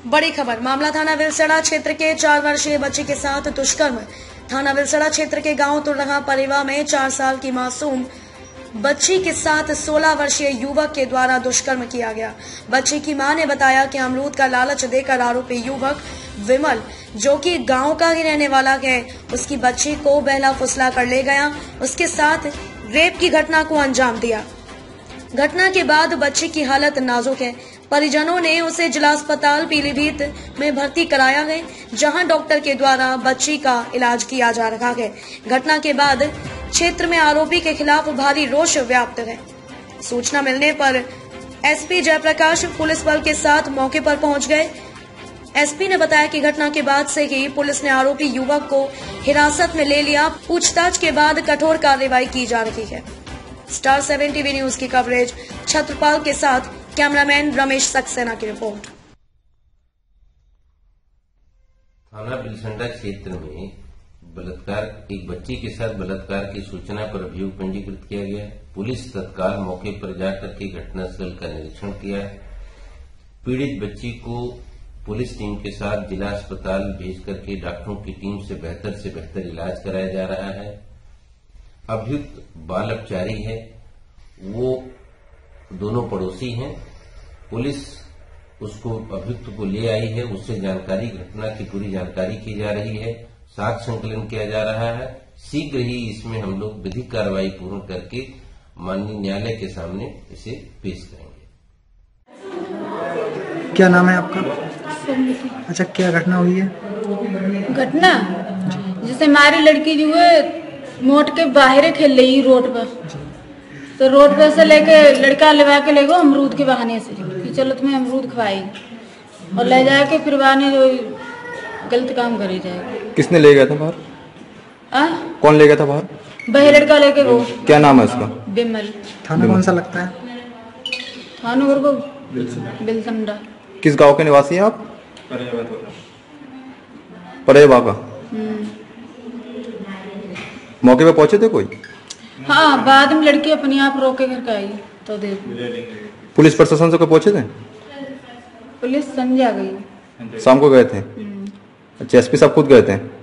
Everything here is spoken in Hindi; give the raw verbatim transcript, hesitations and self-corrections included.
बड़ी खबर, मामला थाना विलसड़ा क्षेत्र के चार वर्षीय बच्ची के साथ दुष्कर्म। थाना विलसड़ा क्षेत्र के गांव तुरहा परेवा में चार साल की मासूम बच्ची के साथ सोलह वर्षीय युवक के द्वारा दुष्कर्म किया गया। बच्ची की मां ने बताया कि अमरूद का लालच देकर आरोपी युवक विमल, जो कि गांव का ही रहने वाला है, उसकी बच्ची को बहला फुसला कर ले गया, उसके साथ रेप की घटना को अंजाम दिया। घटना के बाद बच्ची की हालत नाजुक है। परिजनों ने उसे जिला अस्पताल पीलीभीत में भर्ती कराया है, जहां डॉक्टर के द्वारा बच्ची का इलाज किया जा रहा है। घटना के बाद क्षेत्र में आरोपी के खिलाफ भारी रोष व्याप्त है। सूचना मिलने पर एसपी जयप्रकाश पुलिस बल के साथ मौके पर पहुंच गए। एसपी ने बताया कि घटना के बाद से ही पुलिस ने आरोपी युवक को हिरासत में ले लिया। पूछताछ के बाद कठोर कार्रवाई की जा रही है। स्टार सेवन टीवी न्यूज की कवरेज छत्रपाल के साथ कैमरामैन रमेश सक्सेना की रिपोर्ट। थाना बिलसंडा क्षेत्र में बलात्कार एक बच्ची के साथ बलात्कार की सूचना पर अभियोग पंजीकृत किया गया। पुलिस तत्काल मौके पर जाकर के घटनास्थल का निरीक्षण किया। पीड़ित बच्ची को पुलिस टीम के साथ जिला अस्पताल भेज करके डॉक्टरों की टीम से बेहतर से बेहतर इलाज कराया जा रहा है। अभियुक्त बाल अपचारी है, वो दोनों पड़ोसी हैं। पुलिस उसको अभियुक्त को ले आई है, उससे जानकारी घटना की पूरी जानकारी की जा रही है, साक्ष्य संकलन किया जा रहा है। शीघ्र ही इसमें हम लोग विधिक कार्रवाई पूर्ण करके माननीय न्यायालय के सामने इसे पेश करेंगे। क्या नाम है आपका? अच्छा, क्या घटना हुई है? घटना जैसे हमारी लड़की जो है मोट के बाहर खेल रही रोड पर, तो रोड पर से लेके लड़का लेवा के ले गो अमरूद के बहाने से कि चलो तुम्हें अमरूद खवाई, और ले जाके फिर बहाने गलत काम करे जाए। किसने ले गया था बाहर? आ? कौन ले गया था बाहर? वही लड़का लेके गो। क्या नाम है उसका? विमल। थाना कौन सा लगता है? थाना घर को बिलसंडा। किस गांव के निवासी हैं आप? परेवा का। मौके पे पहुंचे थे कोई? हाँ, बाद में लड़की अपने आप रोके घर का आई तो देख। पुलिस प्रशासन से कोई पहुंचे थे? पुलिस संजय आ गई, शाम को गए थे। अच्छा, एसपी साहब खुद गए थे?